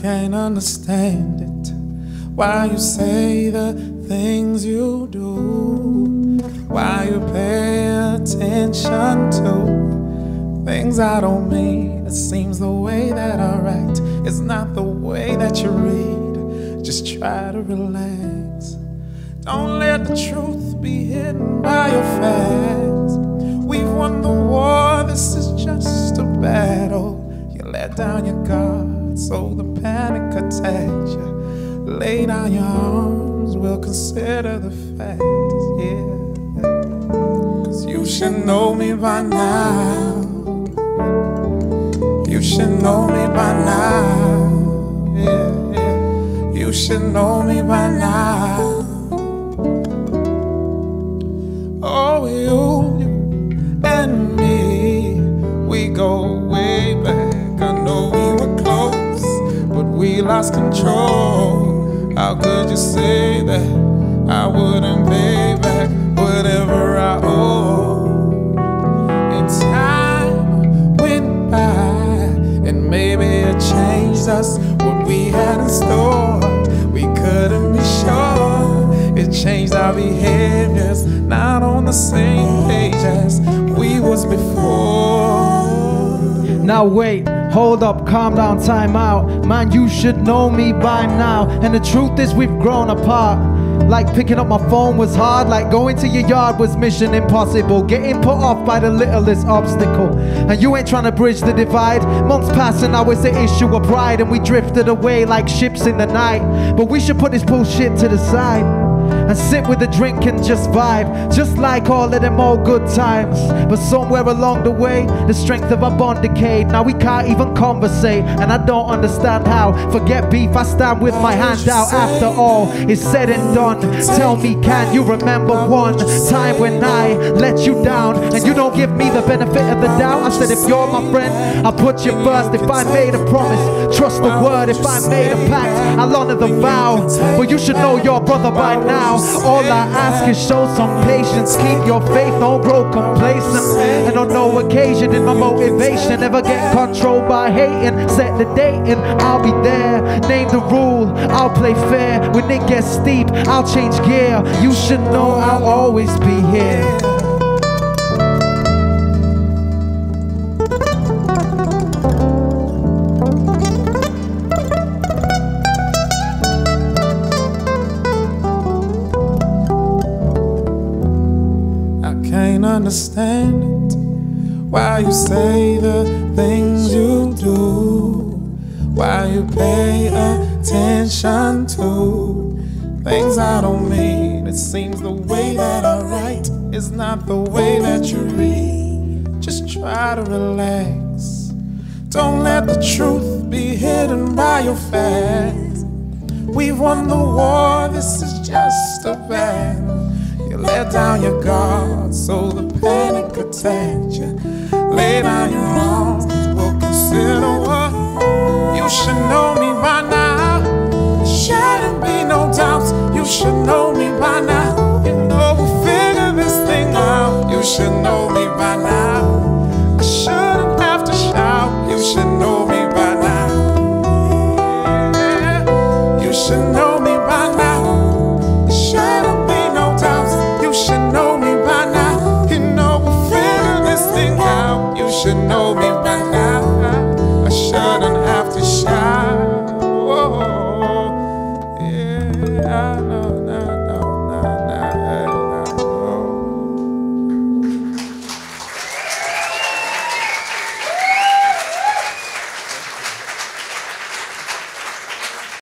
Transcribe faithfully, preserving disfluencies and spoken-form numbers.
can't understand it, why you say the things you do, why you pay attention to things I don't mean. It seems the way that I write is not the way that you read. Just try to relax. Don't let the truth be hidden by your facts. We've won the war, this is just a battle. You let down your guard so the panic attacks you. Lay down your arms, we'll consider the facts, yeah. Cause you should know me by now. You should know me by now, yeah, yeah. You should know me by now. Oh, you, you and me, we go way back. I know we were close, but we lost control. How could you say that I wouldn't pay back whatever I owe? And time went by, and maybe it changed us. What we had in store, we couldn't be sure. It changed our behaviors, not on the same page as we was before. Now wait, hold up, calm down, time out. Man, you should know me by now. And the truth is we've grown apart. Like picking up my phone was hard, like going to your yard was mission impossible. Getting put off by the littlest obstacle, and you ain't trying to bridge the divide. Months pass and now it's the issue of pride, and we drifted away like ships in the night. But we should put this bullshit to the side and sit with a drink and just vibe, just like all of them old good times. But somewhere along the way, the strength of our bond decayed. Now we can't even conversate, and I don't understand how. Forget beef, I stand with my hand out. After all is said and done, tell me, can you remember one time when I let you down and you don't give me the benefit of the doubt? I said if you're my friend, I'll put you first. If I made a promise, trust the word. If I made a pact, I'll honor the vow. But you should know your brother by now. All I ask is show some patience, keep your faith, don't grow complacent. And on no occasion in my motivation ever get controlled by hating. Set the date and I'll be there. Name the rule, I'll play fair. When it gets steep, I'll change gear. You should know I'll always be here. Understand it, why you say the things you do, why you pay attention to things I don't mean. It seems the way that I write is not the way that you read. Just try to relax. Don't let the truth be hidden by your facts. We've won the war, this is just a battle. You let down your guard so the panic attacks you. Lay down your arms, we'll consider what. You should know me by now. There shouldn't be no doubts. You should know me by now. You know we'll figure this thing out. You should know me by now. I shouldn't have to shout. You should know me by now. Yeah. You should know me by now. There shouldn't be no doubts. You should know me by now. You know we'll figure this thing out. You should know me